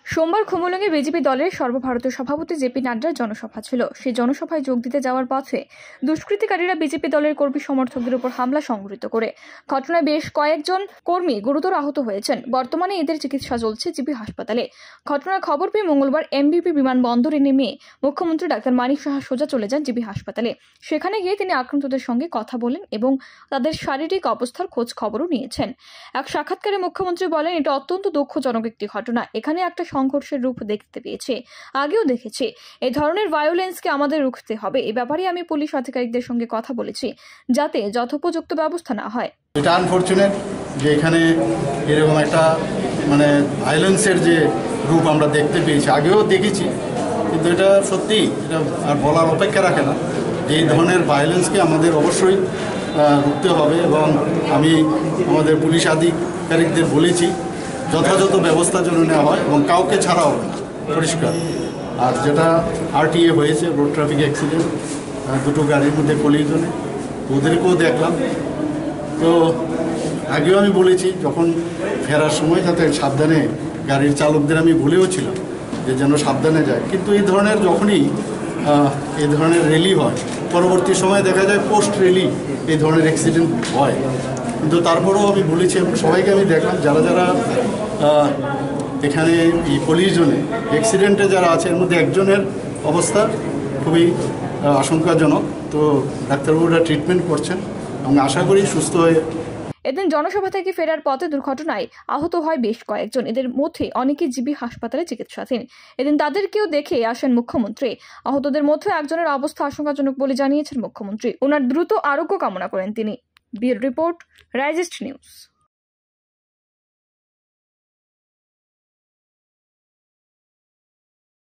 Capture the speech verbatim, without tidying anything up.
সোমবার খুমুলুঙে বিজেপি দলের সর্বভারতীয় সভাপতি জেপি নাড্ডার জনসভা ছিল। সেই জনসভায় যোগ দিতে যাওয়ার পথে দুষ্কৃতিকারীরা বিজেপি দলের কর্মী সমর্থকদের উপর হামলা সংঘটিত করে ঘটনায় বেশ কয়েকজন কর্মী গুরুতর আহত হয়েছেন। বর্তমানে এদের চিকিৎসা চলছে জিবি হাসপাতালে। ঘটনার খবর পেয়ে মঙ্গলবার এমবিপি বিমানবন্দরে নেমে মুখ্যমন্ত্রী ডাক্তার মানিক সাহা সোজা চলে যান জিবি হাসপাতালে। সেখানে গিয়ে তিনি আক্রান্তদের সঙ্গে কথা বলেন এবং তাদের শারীরিক অবস্থার খোঁজ খবরও নিয়েছেন। এক সাক্ষাৎকারে মুখ্যমন্ত্রী বলেন, এটা অত্যন্ত দুঃখজনক একটি ঘটনা। এখানে একটা সংঘর্ষের রূপ দেখতে পেয়েছে, আগেও দেখেছি। এই ধরনের ভায়োলেন্সকে আমাদের রুখতে হবে। এই ব্যাপারে আমি পুলিশ আধিকারিকদের সঙ্গে কথা বলেছি যাতে যথোপযুক্ত ব্যবস্থা না হয়। এটা আনফরচুনেট যে এখানে এরকম একটা মানে ভায়োলেন্সের যে রূপ আমরা দেখতে পেয়েছি, আগেও দেখেছি, কিন্তু এটা সত্যি এটা আর বলার অপেক্ষা রাখে না যে এই ধরনের ভায়োলেন্সকে আমাদের অবশ্যই রুখতে হবে। এবং আমি আমাদের পুলিশ আধিকারিকদের বলেছি যথাযথ ব্যবস্থা যেন নেওয়া হয় এবং কাউকে ছাড়া হবে না, পরিষ্কার। আর যেটা আরটিএ হয়েছে, রোড ট্রাফিক অ্যাক্সিডেন্ট, দুটো গাড়ির মধ্যে কলিজনে, ওদেরকেও দেখলাম। তো আগেও আমি বলেছি যখন ফেরার সময় যাতে সাবধানে, গাড়ির চালকদের আমি বলেও ছিলাম যে যেন সাবধানে যায়। কিন্তু এই ধরনের যখনই এই ধরনের র্যালি হয়, পরবর্তী সময়ে দেখা যায় পোস্ট র্যালি এই ধরনের অ্যাক্সিডেন্ট হয়। কিন্তু তারপরেও আমি বলেছি এবং সবাইকে আমি দেখলাম যারা যারা এখানে এই পুলিশ জোনে অ্যাক্সিডেন্টে যারা আছে এর মধ্যে একজনের অবস্থা খুবই আশঙ্কাজনক। তো ডাক্তারবাবুরা ট্রিটমেন্ট করছেন এবং আশা করি সুস্থ হয়ে। এদিন জনসভা থেকে ফেরার পথে দুর্ঘটনায় আহত হয় বেশ কয়েকজন। এদের মধ্যে অনেকে জিবি হাসপাতালে চিকিৎসাধীন। এদিন তাদেরকেও দেখে আসেন মুখ্যমন্ত্রী। আহতদের মধ্যে একজনের অবস্থা আশঙ্কাজনক বলে জানিয়েছেন মুখ্যমন্ত্রী। ওনার দ্রুত আরোগ্য কামনা করেন তিনি। ব্যুরো রিপোর্ট, রাইজিস্ট নিউজ।